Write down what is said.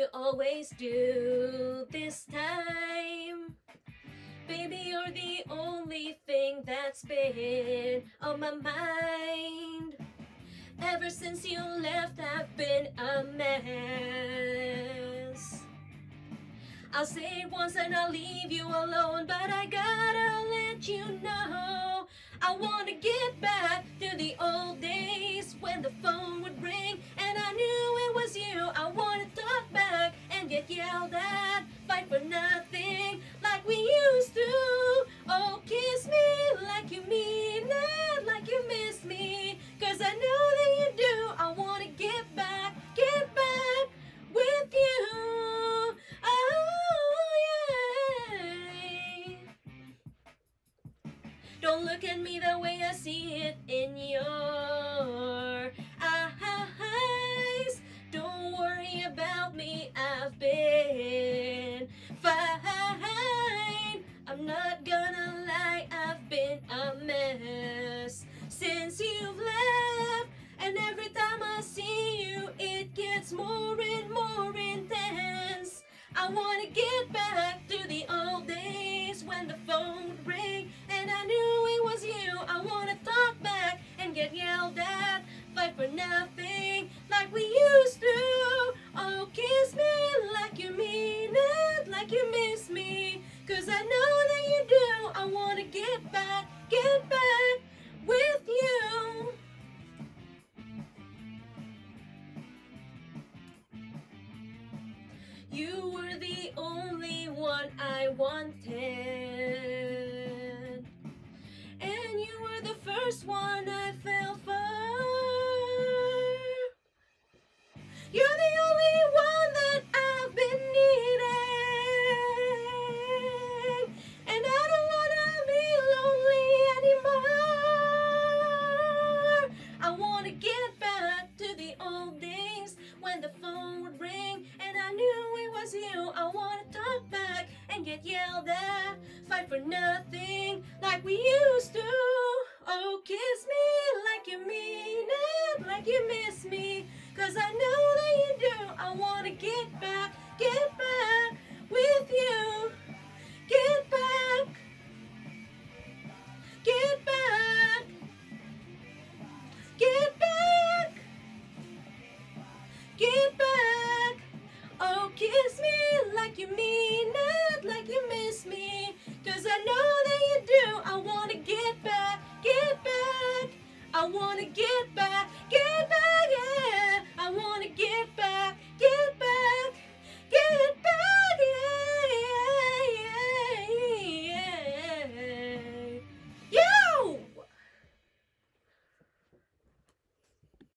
always do this time. Baby, you're the only thing that's been on my mind. Ever since you left, I've been a mess. I'll say it once and I'll leave you alone, but I gotta let you know I wanna get back to the old days when the phone would ring and I knew it was you. I wanna talk back and get yelled at, fight for nothing like we used to. Oh, kiss me like you mean it, like you miss me, 'cause I know that you do. I wanna get back with you. Oh, yeah. Don't look at me the way I see it in your eyes. Don't worry about me, I've been fine. I'm not gonna lie, I've been a mess since you've left. And every time I see you, it gets more and more intense. I wanna get back to the old days when the phone would ring and I knew it was you. I wanna talk back and get yelled at, fight for nothing like we used to. Oh, kiss me like you mean it, like you miss me, 'cause I know that you do. I wanna get back with you. You were the only one I wanted, and you were the first one I fell for. You're the only one that I've been needing, and I don't wanna be lonely anymore. I wanna get back to the old days when the phone would ring and I knew it was you. I wanna talk back and get yelled at, fight for nothing like we used to. Oh, kiss me like you mean it, like you miss me, 'cause I know that you do. I wanna get back with you. Get back, get back, get back, get back. Oh, kiss me like you mean it, like you miss me, 'cause I know